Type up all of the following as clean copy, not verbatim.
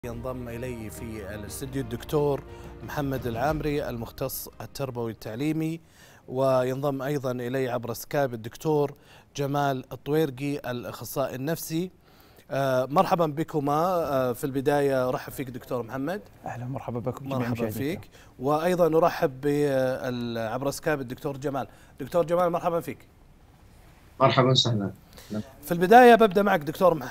ينضم إلي في الاستديو الدكتور محمد العامري المختص التربوي التعليمي، وينضم أيضا إلي عبر سكايب الدكتور جمال الطويرقي الأخصائي النفسي. مرحبا بكما. في البداية أرحب فيك دكتور محمد. أهلا مرحبا بكم جميعا. مرحبا فيك. وأيضا نرحب عبر سكايب الدكتور جمال. دكتور جمال مرحبا فيك. مرحبا وسهلا. في البداية ببدأ معك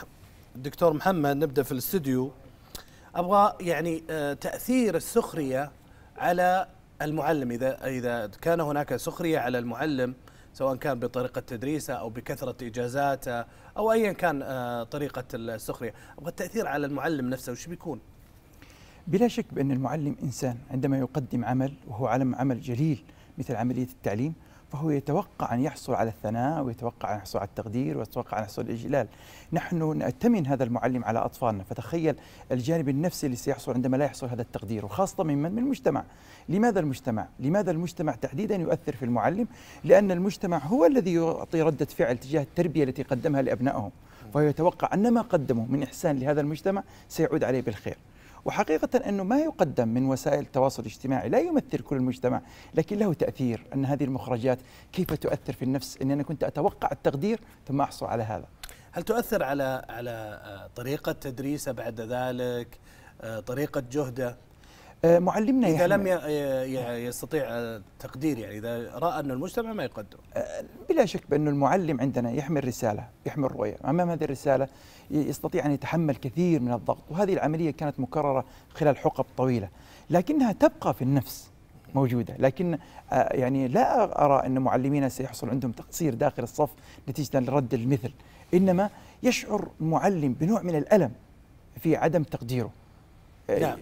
دكتور محمد، نبدأ في الاستديو. أبغى يعني تأثير السخرية على المعلم، إذا كان هناك سخرية على المعلم سواء كان بطريقة تدريسه أو بكثرة إجازاته أو أيا كان طريقة السخرية، أبغى التأثير على المعلم نفسه وش بيكون؟ بلا شك بأن المعلم إنسان عندما يقدم عمل وهو عمل جليل مثل عملية التعليم، فهو يتوقع أن يحصل على الثناء، ويتوقع أن يحصل على التقدير، ويتوقع أن يحصل الإجلال. نحن نأتمن هذا المعلم على أطفالنا، فتخيل الجانب النفسي اللي سيحصل عندما لا يحصل هذا التقدير، وخاصة من المجتمع. لماذا المجتمع؟ لماذا المجتمع تحديدا يؤثر في المعلم؟ لأن المجتمع هو الذي يعطي ردة فعل تجاه التربية التي قدمها لأبنائهم، فهو يتوقع أن ما قدمه من إحسان لهذا المجتمع سيعود عليه بالخير. وحقيقة أنه ما يقدم من وسائل التواصل الاجتماعي لا يمثل كل المجتمع، لكن له تأثير. أن هذه المخرجات كيف تؤثر في النفس، أني أنا كنت أتوقع التقدير ثم أحصل على هذا. هل تؤثر على طريقة تدريسه بعد ذلك، طريقة جهده؟ معلمنا إذا لم يستطيع التقدير، يعني إذا رأى أن المجتمع ما يقدر. بلا شك بأن المعلم عندنا يحمل رسالة، يحمل رؤية. أمام هذه الرسالة يستطيع أن يتحمل كثير من الضغط، وهذه العملية كانت مكررة خلال حقب طويلة، لكنها تبقى في النفس موجودة. لكن يعني لا أرى أن معلمينا سيحصل عندهم تقصير داخل الصف نتيجة لرد المثل، إنما يشعر المعلم بنوع من الألم في عدم تقديره. نعم،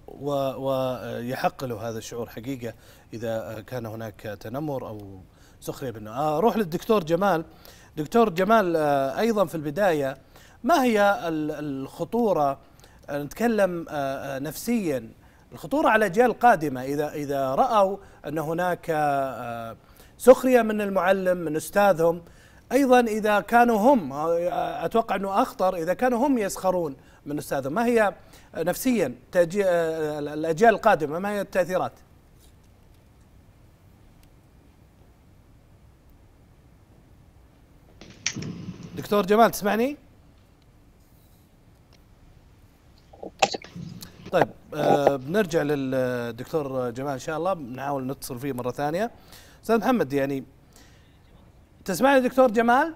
ويحق له هذا الشعور حقيقة إذا كان هناك تنمر أو سخرية منه. أروح للدكتور جمال. دكتور جمال، أيضا في البداية، ما هي الخطورة، نتكلم نفسيا، الخطورة على الأجيال القادمة إذا رأوا أن هناك سخرية من المعلم من أستاذهم، أيضا إذا كانوا هم، أتوقع أنه أخطر إذا كانوا هم يسخرون من أستاذهم، ما هي نفسيا الأجيال القادمة، ما هي التأثيرات؟ دكتور جمال تسمعني؟ طيب، بنرجع للدكتور جمال إن شاء الله، بنحاول نتصل فيه مرة ثانية. أستاذ محمد، يعني تسمعني دكتور جمال؟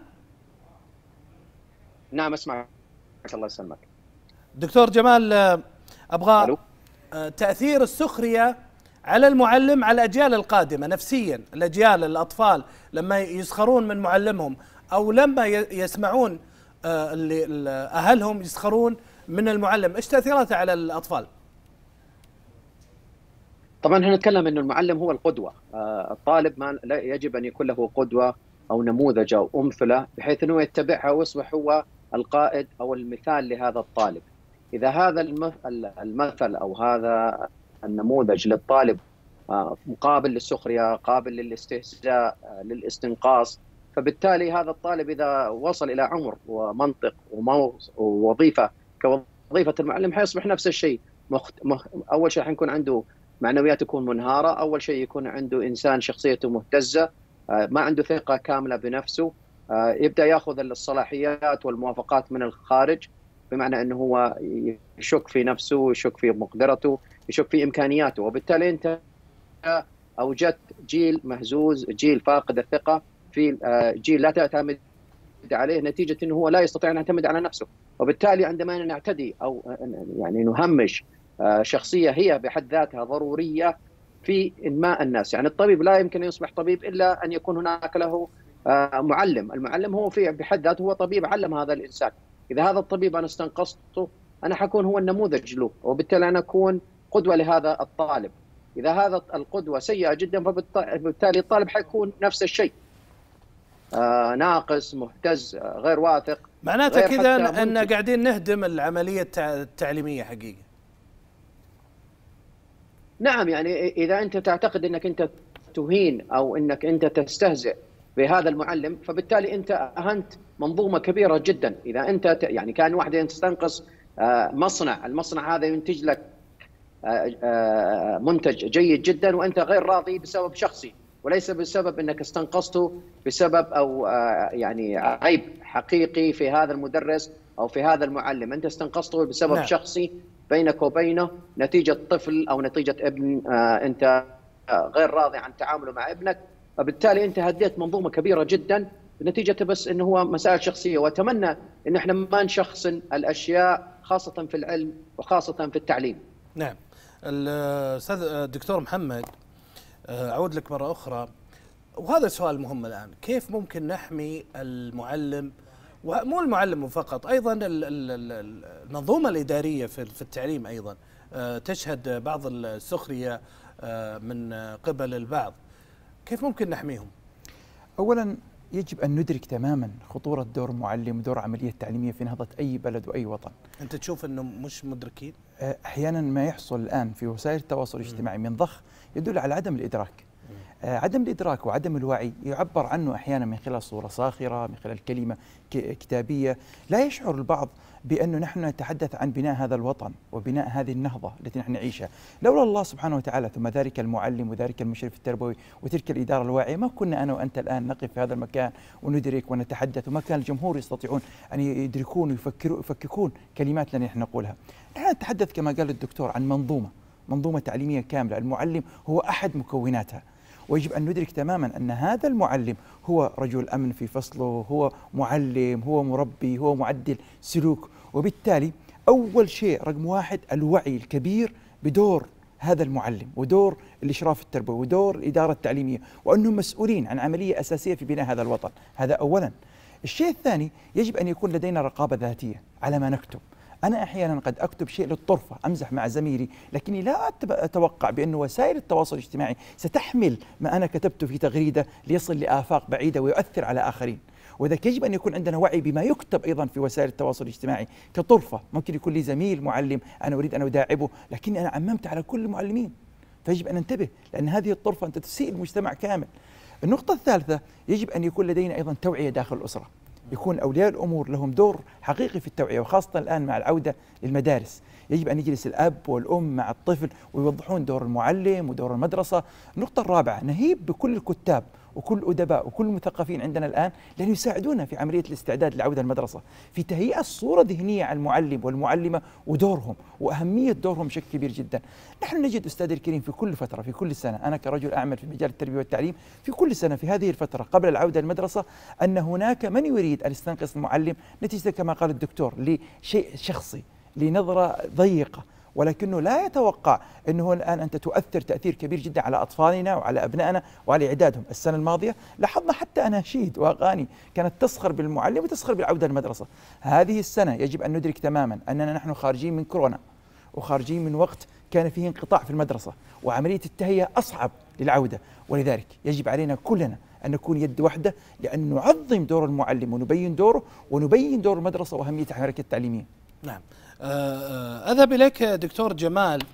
نعم أسمعك، الله يسلمك. دكتور جمال، أبغى تأثير السخرية على المعلم على الأجيال القادمة نفسيا، الأطفال لما يسخرون من معلمهم أو لما يسمعون أهلهم يسخرون من المعلم، إيش تأثيراته على الأطفال؟ طبعا احنا نتكلم انه المعلم هو القدوة. الطالب ما يجب ان يكون له قدوة او نموذج او امثلة بحيث انه يتبعها ويصبح هو القائد او المثال لهذا الطالب. اذا هذا المثل او هذا النموذج للطالب مقابل للسخرية، قابل للاستهزاء، للاستنقاص، فبالتالي هذا الطالب اذا وصل الى عمر ومنطق ووظيفة كوظيفة المعلم حيصبح نفس الشيء. اول شيء حيكون عنده معنويات تكون منهارة، أول شيء يكون عنده إنسان شخصيته مهتزة، ما عنده ثقة كاملة بنفسه، يبدأ يأخذ الصلاحيات والموافقات من الخارج، بمعنى أنه هو يشك في نفسه، يشك في مقدرته، يشك في إمكانياته، وبالتالي أنت أوجدت جيل مهزوز، جيل فاقد الثقة، في جيل لا تعتمد عليه نتيجة أنه هو لا يستطيع أن يعتمد على نفسه. وبالتالي عندما نعتدي أو يعني نهمش شخصية هي بحد ذاتها ضرورية في إنماء الناس، يعني الطبيب لا يمكن أن يصبح طبيب إلا أن يكون هناك له معلم. المعلم هو في بحد ذاته هو طبيب علم هذا الإنسان. إذا هذا الطبيب أنا استنقصته، أنا حكون هو النموذج له، وبالتالي أنا أكون قدوة لهذا الطالب. إذا هذا القدوة سيئة جدا، فبالتالي الطالب حيكون نفس الشيء، ناقص، مهتز، غير واثق. معناته كذا أن قاعدين نهدم العملية التعليمية حقيقة. نعم، يعني إذا أنت تعتقد أنك أنت تهين أو أنك أنت تستهزئ بهذا المعلم، فبالتالي أنت أهنت منظومة كبيرة جدا. إذا أنت يعني كان واحد يستنقص المصنع هذا ينتج لك منتج جيد جدا وانت غير راضي بسبب شخصي، وليس بسبب انك استنقصته بسبب او يعني عيب حقيقي في هذا المدرس او في هذا المعلم، انت استنقصته بسبب نعم. شخصي بينك وبينه، نتيجه طفل او نتيجه ابن انت غير راضي عن تعامله مع ابنك، وبالتالي انت هديت منظومه كبيره جدا نتيجه بس انه هو مسائل شخصيه. واتمنى ان احنا ما نشخصن الاشياء خاصه في العلم وخاصه في التعليم. نعم. الأستاذ الدكتور محمد، أعود لك مرة أخرى، وهذا سؤال مهم الآن، كيف ممكن نحمي المعلم، ومو المعلم فقط، أيضا المنظومة الإدارية في التعليم أيضا تشهد بعض السخرية من قبل البعض، كيف ممكن نحميهم؟ أولا يجب أن ندرك تماما خطورة دور المعلم ودور العملية التعليمية في نهضة أي بلد وأي وطن. أنت تشوف أنه مش مدركين؟ أحيانا ما يحصل الآن في وسائل التواصل الاجتماعي من ضخ يدل على عدم الإدراك. عدم الإدراك وعدم الوعي يعبر عنه أحيانا من خلال صورة صاخرة، من خلال كلمة كتابية. لا يشعر البعض بأنه نحن نتحدث عن بناء هذا الوطن وبناء هذه النهضة التي نحن نعيشها. لولا الله سبحانه وتعالى ثم ذلك المعلم وذلك المشرف التربوي وتلك الإدارة الواعية ما كنا أنا وأنت الآن نقف في هذا المكان وندرك ونتحدث، وما كان الجمهور يستطيعون أن يدركون ويفككون كلمات لنا نحن نقولها. نحن نتحدث كما قال الدكتور عن منظومة تعليمية كاملة، المعلم هو أحد مكوناتها، ويجب أن ندرك تماما أن هذا المعلم هو رجل أمن في فصله، هو معلم، هو مربي، هو معدل سلوك. وبالتالي أول شيء رقم واحد الوعي الكبير بدور هذا المعلم ودور الإشراف التربوي ودور الإدارة التعليمية، وأنهم مسؤولين عن عملية أساسية في بناء هذا الوطن. هذا أولا. الشيء الثاني يجب أن يكون لدينا رقابة ذاتية على ما نكتب. أنا أحيانا قد أكتب شيء للطرفة، أمزح مع زميلي، لكني لا أتوقع بأن وسائل التواصل الاجتماعي ستحمل ما أنا كتبته في تغريدة ليصل لآفاق بعيدة ويؤثر على آخرين. وذلك يجب أن يكون عندنا وعي بما يكتب أيضا في وسائل التواصل الاجتماعي كطرفة. ممكن يكون لي زميل معلم أنا أريد أن أداعبه، لكني أنا عممت على كل المعلمين، فيجب أن ننتبه، لأن هذه الطرفة أنت تسيء المجتمع كامل. النقطة الثالثة يجب أن يكون لدينا أيضا توعية داخل الأسرة، يكون أولياء الأمور لهم دور حقيقي في التوعية، وخاصة الآن مع العودة للمدارس يجب أن يجلس الأب والأم مع الطفل ويوضحون دور المعلم ودور المدرسة. النقطة الرابعة نهيب بكل الكتاب وكل الأدباء وكل المثقفين عندنا الآن لأن يساعدونا في عملية الاستعداد للعودة المدرسة، في تهيئة صورة ذهنية عن المعلم والمعلمة ودورهم وأهمية دورهم بشكل كبير جدا. نحن نجد أستاذ الكريم في كل فترة، في كل سنة، أنا كرجل أعمل في مجال التربية والتعليم، في كل سنة في هذه الفترة قبل العودة للمدرسة أن هناك من يريد أن يستنقص المعلم نتيجة كما قال الدكتور لشيء شخصي، لنظرة ضيقة، ولكنه لا يتوقع أنه الآن أنت تؤثر تأثير كبير جدا على أطفالنا وعلى أبنائنا وعلى إعدادهم. السنة الماضية لاحظنا حتى أناشيد وأغاني كانت تسخر بالمعلم وتسخر بالعودة للمدرسة. هذه السنة يجب أن ندرك تماما أننا نحن خارجين من كورونا وخارجين من وقت كان فيه انقطاع في المدرسة وعملية التهيئة أصعب للعودة، ولذلك يجب علينا كلنا أن نكون يد واحدة لأن نعظم دور المعلم ونبين دوره ونبين دور المدرسة وأهمية الحركة التعليمية. نعم. أذهب إليك دكتور جمال،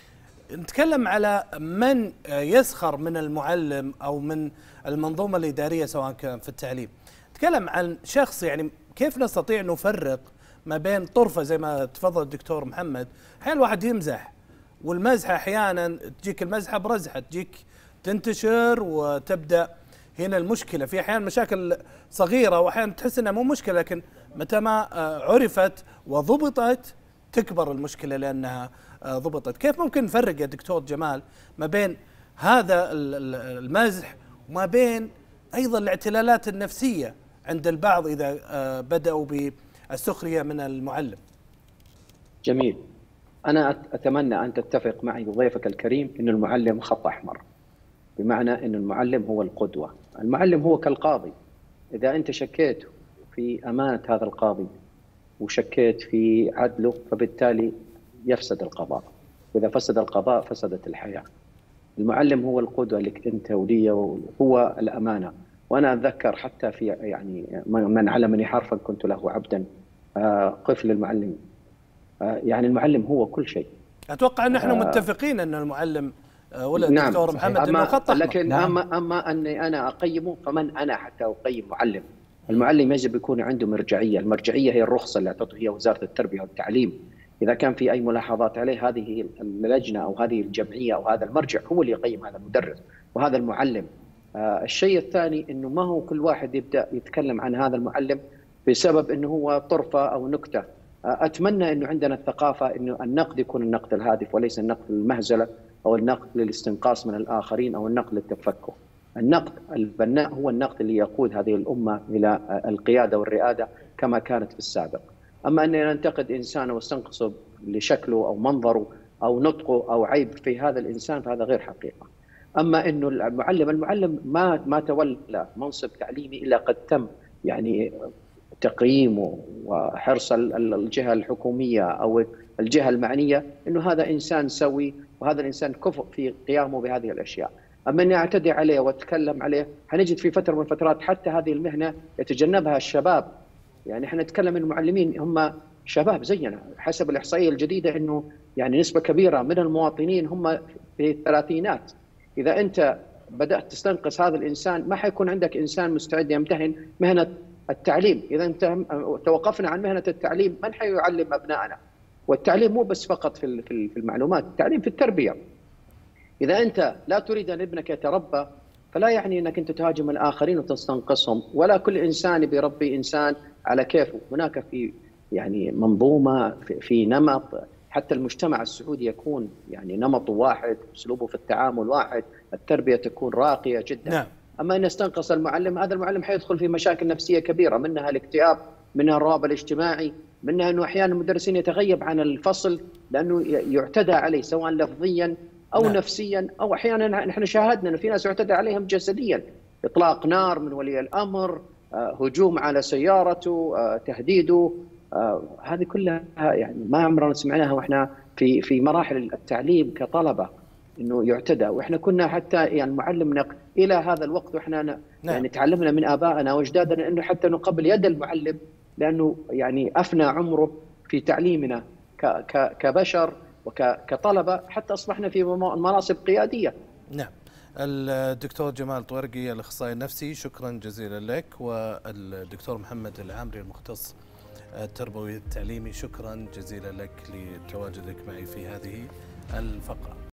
نتكلم على من يسخر من المعلم أو من المنظومة الإدارية سواء كان في التعليم. نتكلم عن شخص، يعني كيف نستطيع نفرق ما بين طرفة زي ما تفضل الدكتور محمد، أحيانا الواحد يمزح، والمزحة أحيانا تجيك المزحة برزحة، تجيك تنتشر وتبدأ هنا المشكلة. في أحيانا مشاكل صغيرة وأحيانا تحس أنها مو مشكلة، لكن متى ما عرفت وضبطت تكبر المشكلة لأنها ضبطت. كيف ممكن نفرق يا دكتور جمال ما بين هذا المزح وما بين أيضا الاعتلالات النفسية عند البعض إذا بدأوا بالسخرية من المعلم؟ جميل. أنا أتمنى أن تتفق معي بضيفك الكريم أن المعلم خط أحمر، بمعنى أن المعلم هو القدوة. المعلم هو كالقاضي، إذا أنت شكيت في أمانة هذا القاضي وشكيت في عدله فبالتالي يفسد القضاء، وإذا فسد القضاء فسدت الحياة. المعلم هو القدوة لك أنت ولي، وهو الأمانة. وأنا أتذكر حتى في يعني من علمني حرفا كنت له عبدا، قف للمعلم. يعني المعلم هو كل شيء. أتوقع أن نحن متفقين أن المعلم ولا نعم الدكتور محمد أنه خط أحمر. لكن نعم. أما أني أنا أقيمه، فمن أنا حتى أقيم معلم؟ المعلم يجب يكون عنده مرجعية، المرجعية هي الرخصة اللي أعطته هي وزارة التربية والتعليم. إذا كان في أي ملاحظات عليه، هذه اللجنة أو هذه الجمعية أو هذا المرجع هو اللي يقيم هذا المدرس وهذا المعلم. الشيء الثاني أنه ما هو كل واحد يبدأ يتكلم عن هذا المعلم بسبب أنه هو طرفة أو نكتة. أتمنى أنه عندنا الثقافة أنه النقد يكون النقد الهادف وليس النقد للمهزلة أو النقد للاستنقاص من الآخرين أو النقد للتفكك. النقد البناء هو النقد اللي يقود هذه الأمة إلى القيادة والرئادة كما كانت في السابق. أما أن ننتقد إنسان واستنقصه لشكله أو منظره أو نطقه أو عيب في هذا الإنسان فهذا غير حقيقة. أما أنه المعلم ما تولى منصب تعليمي إلا قد تم يعني تقييمه وحرص الجهة الحكومية أو الجهة المعنية أنه هذا إنسان سوي وهذا الإنسان كفء في قيامه بهذه الأشياء. أما أني أعتدي عليه وأتكلم عليه، حنجد في فترة من الفترات حتى هذه المهنة يتجنبها الشباب. يعني احنا نتكلم عن المعلمين هم شباب زينا، حسب الإحصائية الجديدة أنه يعني نسبة كبيرة من المواطنين هم في الثلاثينات. إذا أنت بدأت تستنقص هذا الإنسان ما حيكون عندك إنسان مستعد يمتهن مهنة التعليم. إذا أنت توقفنا عن مهنة التعليم من حيعلم أبنائنا؟ والتعليم مو بس فقط في المعلومات، التعليم في التربية. إذا أنت لا تريد أن ابنك يتربى فلا يعني أنك أنت تهاجم الآخرين وتستنقصهم، ولا كل إنسان بيربي إنسان على كيفه. هناك في يعني منظومة في نمط، حتى المجتمع السعودي يكون يعني نمطه واحد، أسلوبه في التعامل واحد، التربية تكون راقية جدا. نعم. أما أن يستنقص المعلم، هذا المعلم حيدخل في مشاكل نفسية كبيرة، منها الاكتئاب، منها الرهاب الاجتماعي، منها أنه أحيانا المدرسين يتغيب عن الفصل لأنه يعتدى عليه سواء لفظيا أو نعم. نفسيا، أو أحيانا نحن شاهدنا أنه في ناس يعتدى عليهم جسديا، إطلاق نار من ولي الأمر، هجوم على سيارته، تهديده. هذه كلها يعني ما عمرنا سمعناها واحنا في مراحل التعليم كطلبة انه يعتدى. واحنا كنا حتى يعني المعلم الى هذا الوقت واحنا يعني تعلمنا من ابائنا واجدادنا انه حتى نقبل يد المعلم، لانه يعني افنى عمره في تعليمنا كبشر وكطلبة حتى اصبحنا في مناصب قيادية. نعم. الدكتور جمال طويرقي الاخصائي النفسي، شكرا جزيلا لك، والدكتور محمد العامري المختص التربوي التعليمي، شكرا جزيلا لك لتواجدك معي في هذه الفقرة.